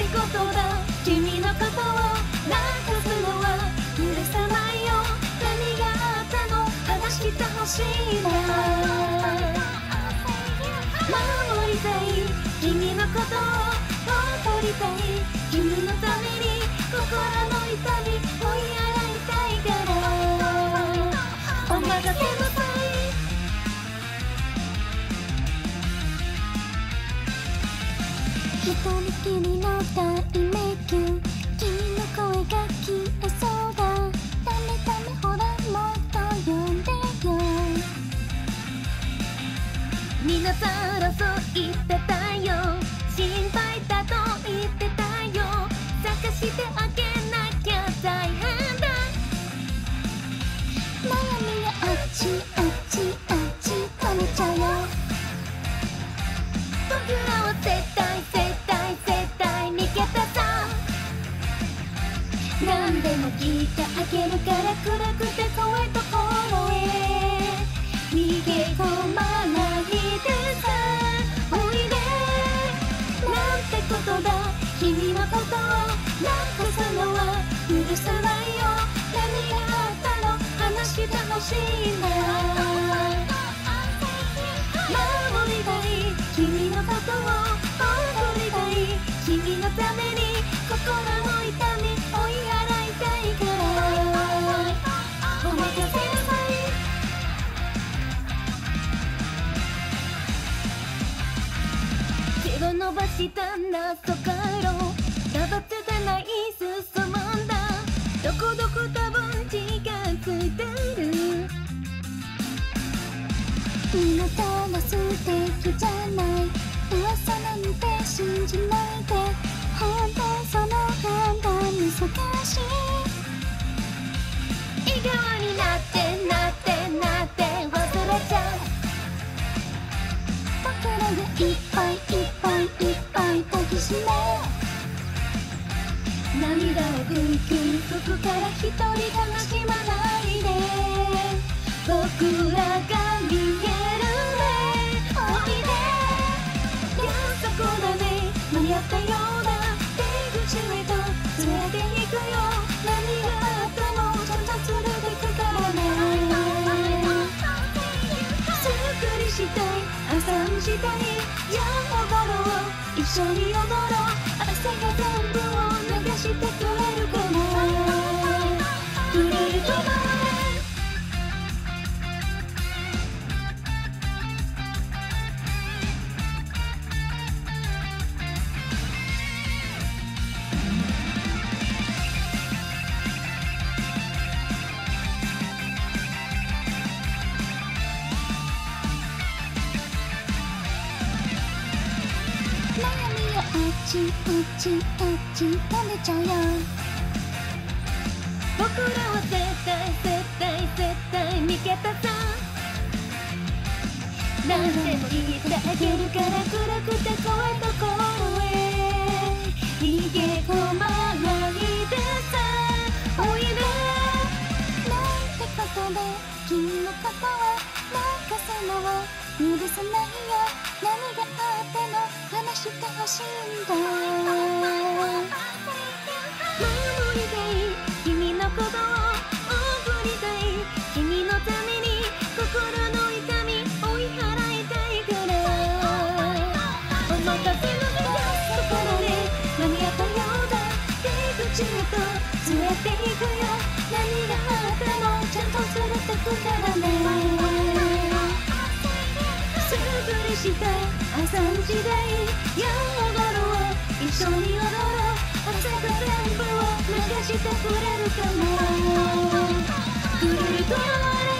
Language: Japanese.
ことだ。君のことを泣かすのは許さないよ。何があったの話してほしいな。守りたい君のことを誇りたい。君のために心の痛み追い払いたいからお任せなさい。一人きりの大迷宮、君の声が消えそうだ。ダメダメほらもっと呼んでよ。みんなそろそろ言ってたよ。心配だと言ってたよ。探してあげなきゃ大変だ。悩みがあっちあっちあっち止めちゃうよ。僕らは絶対味方さ。何でも聞いてあげるから暗くて遠いところへ逃げ込まないでさ。おいでなんてことだ。君のことを泣かすのは許さないよ。何があったの話してほしいな。守りたい君のことを誇りたい。君のために心の痛み追い払いたいからお任せなさい。手を伸ばした謎回路、たばつがない進むんだ。どこどこ多分気がついてる。あなたが素敵じゃない。噂なんて信じないで。本当その判断難しい。笑顔になって忘れちゃう。僕らがいっぱい抱きしめ涙をぐいぐい拭くから一人悲しまないで。僕らが見えるね。おいでそこだね。間に合ったような出口へと連れて行くよ。何があってもちゃんと連れて行くからね。素振りしたい朝にしたい。じゃあ踊ろう一緒に踊ろう。汗が全部を流してくれるかな。くれるかな。悩みをあっち止めちゃうよ。僕らは絶対味方さ。何でも言ってあげるから暗くて遠いところへ逃げ込まないでさ。おいでなんてことで君のことは泣かすのを許さないよ。何があっても話してほしいんだ。守りたい君のことを送りたい。君のために心の痛み追い払いたいからお任せのところで間に合ったようだ。出口へと連れて行くよ。何があってもちゃんと連れてくからね。素振りしたい朝の時代。や踊ろう一緒に踊ろう。汗が全部を流してくれるかな。くれると